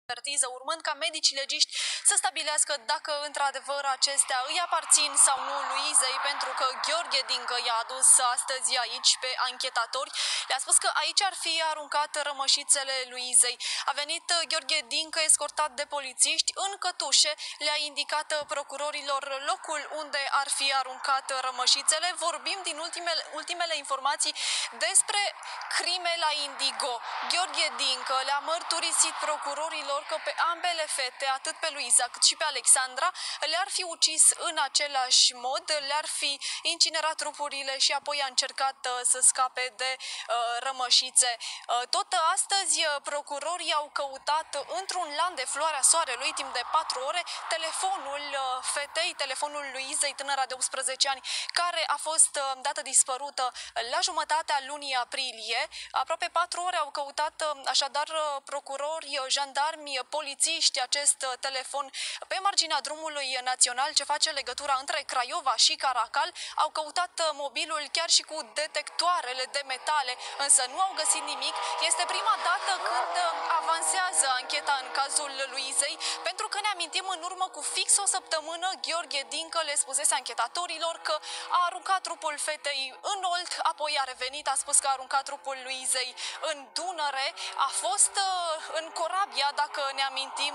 expertiză, urmând ca medicii legiști să stabilească dacă într-adevăr acestea îi aparțin sau nu Luizei, pentru că Gheorghe Dincă i-a adus astăzi aici pe anchetatori. Le-a spus că aici ar fi aruncat rămășițele Luizei. A venit Gheorghe Dincă escortat de polițiști în cătușe, le-a indicat procurorilor locul unde ar fi aruncat rămășițele. Vorbim din ultimele informații despre crime la Indigo. Gheorghe Dincă le-a mărturisit procurorilor că pe ambele fete, atât pe Luiza cât și pe Alexandra, le-ar fi ucis în același mod, le-ar fi incinerat trupurile și apoi a încercat să scape de rămășițe. Tot astăzi procurorii au căutat într-un lan de floarea soarelui timp de 4 ore telefonul fetei, telefonul Luizei, tânăra de 18 ani, care a fost dată dispărută la jumătatea lunii aprilie. Aproape 4 ore au căutat așadar procurori, jandarmi, polițiști acest telefon pe marginea drumului național ce face legătura între Craiova și Caracal. Au căutat mobilul chiar și cu detectoarele de metale, însă nu au găsit nimic. Este prima dată când avansează ancheta în cazul Luizei, pentru că ne amintim, în urmă cu fix o săptămână, Gheorghe Dincă le spusese anchetatorilor că a aruncat trupul fetei în Olt, apoi a revenit, a spus că a aruncat trupul Luizei în Dunăre, a fost în Corabia, dacă ne amintim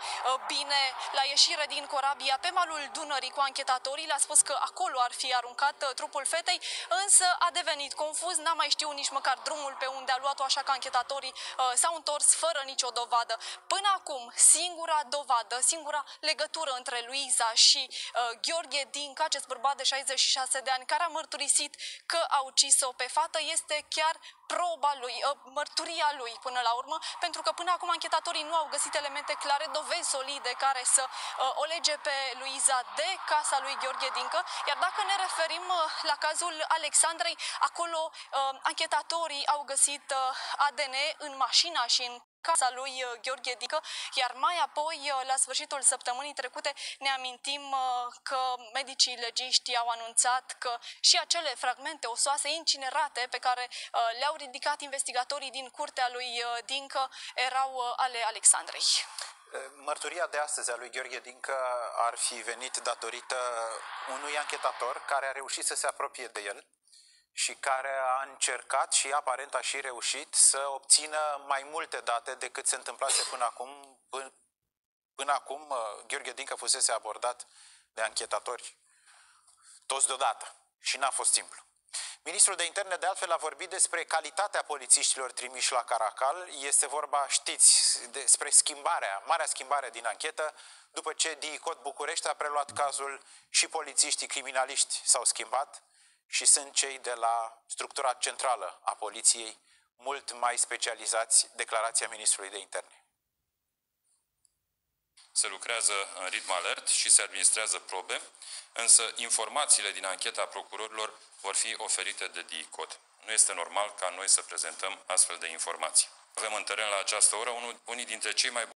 bine, la ieșire din Corabia, pe malul Dunării cu anchetatorii, le-a spus că acolo ar fi aruncat trupul fetei, însă a devenit confuz, n-a mai știut nici măcar drumul pe unde a luat-o, așa că anchetatorii s-au întors fără nicio dovadă. Până acum, singura dovadă, singura legătură între Luiza și Gheorghe Dincă, acest bărbat de 66 de ani, care a mărturisit că a ucis-o pe fată, este chiar proba lui, mărturia lui până la urmă, pentru că până acum anchetatorii nu au găsit elemente clare, dovezi solide care să o lege pe Luiza de casa lui Gheorghe Dincă. Iar dacă ne referim la cazul Alexandrei, acolo anchetatorii au găsit ADN în mașina și în casa lui Gheorghe Dincă, iar mai apoi, la sfârșitul săptămânii trecute, ne amintim că medicii legiști au anunțat că și acele fragmente osoase incinerate pe care le-au ridicat investigatorii din curtea lui Dincă erau ale Alexandrei. Mărturia de astăzi a lui Gheorghe Dincă ar fi venit datorită unui anchetator care a reușit să se apropie de el și care a încercat și aparent a și reușit să obțină mai multe date decât se întâmplase până acum. Până acum Gheorghe Dincă fusese abordat de anchetatori toți deodată și n-a fost simplu. Ministrul de Interne de altfel a vorbit despre calitatea polițiștilor trimiși la Caracal. Este vorba, știți, despre marea schimbare din anchetă. După ce DICOT București a preluat cazul, și polițiștii criminaliști s-au schimbat și sunt cei de la structura centrală a poliției, mult mai specializați, declarația Ministrului de Interne. Se lucrează în ritm alert și se administrează probe, însă informațiile din ancheta procurorilor vor fi oferite de DICOT. Nu este normal ca noi să prezentăm astfel de informații. Avem în teren la această oră unii dintre cei mai